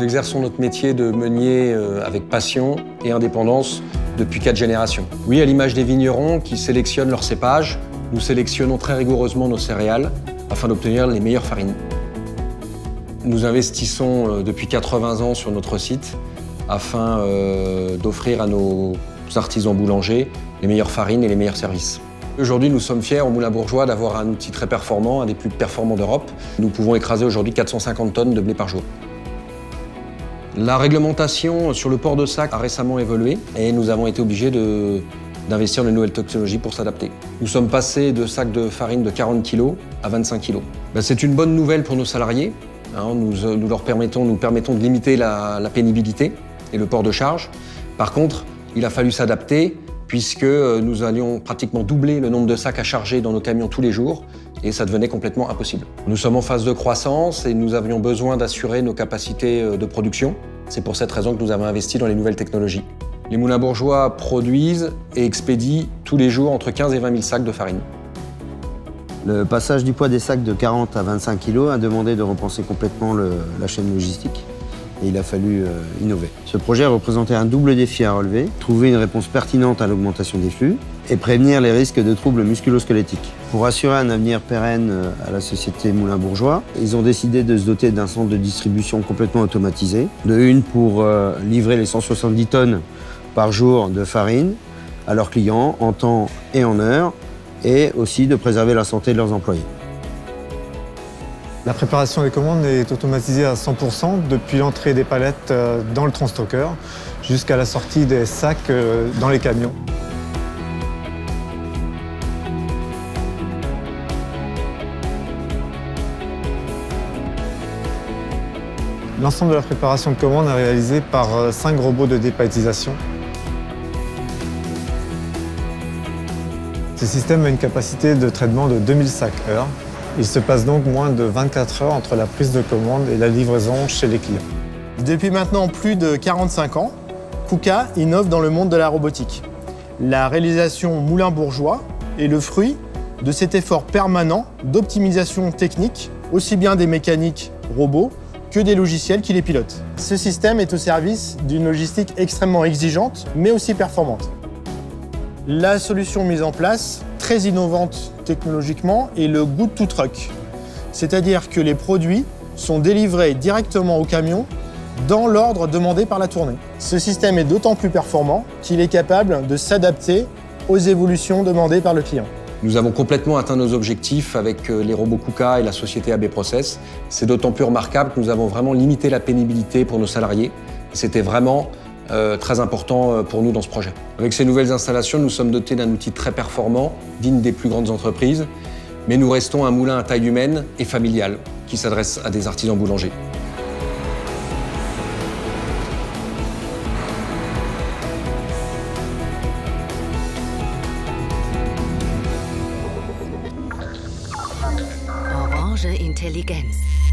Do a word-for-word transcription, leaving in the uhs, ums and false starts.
exerçons notre métier de meunier avec passion et indépendance depuis quatre générations. Oui, à l'image des vignerons qui sélectionnent leurs cépages, nous sélectionnons très rigoureusement nos céréales afin d'obtenir les meilleures farines. Nous investissons depuis quatre-vingts ans sur notre site afin euh, d'offrir à nos artisans boulangers les meilleures farines et les meilleurs services. Aujourd'hui, nous sommes fiers au Moulins Bourgeois d'avoir un outil très performant, un des plus performants d'Europe. Nous pouvons écraser aujourd'hui quatre cent cinquante tonnes de blé par jour. La réglementation sur le port de sac a récemment évolué et nous avons été obligés de d'investir dans de nouvelles technologies pour s'adapter. Nous sommes passés de sacs de farine de quarante kilos à vingt-cinq kilos. Ben, c'est une bonne nouvelle pour nos salariés. Hein, nous, nous leur permettons, nous permettons de limiter la, la pénibilité et le port de charge. Par contre, il a fallu s'adapter puisque nous allions pratiquement doubler le nombre de sacs à charger dans nos camions tous les jours et ça devenait complètement impossible. Nous sommes en phase de croissance et nous avions besoin d'assurer nos capacités de production. C'est pour cette raison que nous avons investi dans les nouvelles technologies. Les Moulins Bourgeois produisent et expédient tous les jours entre quinze et vingt mille sacs de farine. Le passage du poids des sacs de quarante à vingt-cinq kilos a demandé de repenser complètement le, la chaîne logistique et il a fallu euh, innover. Ce projet représentait un double défi à relever, trouver une réponse pertinente à l'augmentation des flux et prévenir les risques de troubles musculo-squelettiques. Pour assurer un avenir pérenne à la société Moulins Bourgeois, ils ont décidé de se doter d'un centre de distribution complètement automatisé, de une pour euh, livrer les cent soixante-dix tonnes par jour de farine à leurs clients en temps et en heure, et aussi de préserver la santé de leurs employés. La préparation des commandes est automatisée à cent pour cent depuis l'entrée des palettes dans le transstockeur jusqu'à la sortie des sacs dans les camions. L'ensemble de la préparation de commandes est réalisé par cinq robots de dépallettisation. Ce système a une capacité de traitement de deux mille sacs heure. Il se passe donc moins de vingt-quatre heures entre la prise de commande et la livraison chez les clients. Depuis maintenant plus de quarante-cinq ans, KUKA innove dans le monde de la robotique. La réalisation Moulins Bourgeois est le fruit de cet effort permanent d'optimisation technique, aussi bien des mécaniques robots que des logiciels qui les pilotent. Ce système est au service d'une logistique extrêmement exigeante, mais aussi performante. La solution mise en place, très innovante technologiquement, est le Good to Truck. C'est-à-dire que les produits sont délivrés directement au camion dans l'ordre demandé par la tournée. Ce système est d'autant plus performant qu'il est capable de s'adapter aux évolutions demandées par le client. Nous avons complètement atteint nos objectifs avec les robots KUKA et la société A B Process. C'est d'autant plus remarquable que nous avons vraiment limité la pénibilité pour nos salariés. C'était vraiment Euh, très important pour nous dans ce projet. Avec ces nouvelles installations, nous sommes dotés d'un outil très performant, digne des plus grandes entreprises, mais nous restons un moulin à taille humaine et familial qui s'adresse à des artisans boulangers. Orange Intelligenz.